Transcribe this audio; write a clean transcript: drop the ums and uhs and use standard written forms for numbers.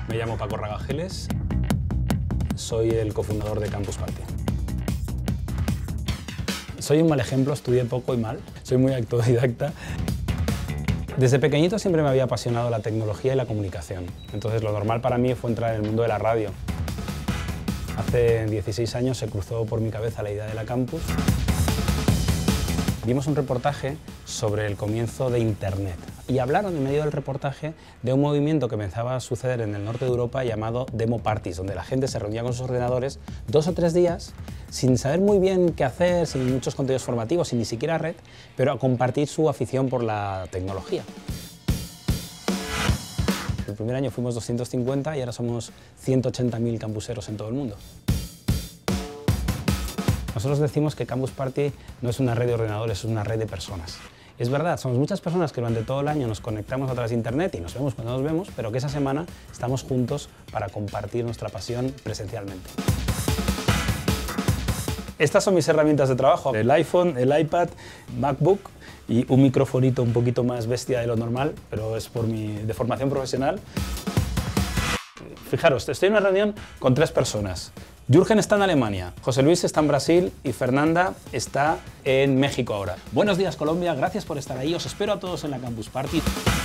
Me llamo Paco Ragageles, soy el cofundador de Campus Party. Soy un mal ejemplo, estudié poco y mal, soy muy autodidacta. Desde pequeñito siempre me había apasionado la tecnología y la comunicación, entonces lo normal para mí fue entrar en el mundo de la radio. Hace 16 años se cruzó por mi cabeza la idea de la Campus. Vimos un reportaje sobre el comienzo de Internet y hablaron en medio del reportaje de un movimiento que comenzaba a suceder en el norte de Europa llamado Demo Parties, donde la gente se reunía con sus ordenadores 2 o 3 días sin saber muy bien qué hacer, sin muchos contenidos formativos, sin ni siquiera red, pero a compartir su afición por la tecnología. El primer año fuimos 250 y ahora somos 180.000 campuseros en todo el mundo. Nosotros decimos que Campus Party no es una red de ordenadores, es una red de personas. Es verdad, somos muchas personas que durante todo el año nos conectamos a través de Internet y nos vemos cuando nos vemos, pero que esa semana estamos juntos para compartir nuestra pasión presencialmente. Estas son mis herramientas de trabajo: el iPhone, el iPad, MacBook y un microfonito un poquito más bestia de lo normal, pero es por mi formación profesional. Fijaros, estoy en una reunión con 3 personas. Jürgen está en Alemania, José Luis está en Brasil y Fernanda está en México ahora. Buenos días, Colombia, gracias por estar ahí, os espero a todos en la Campus Party.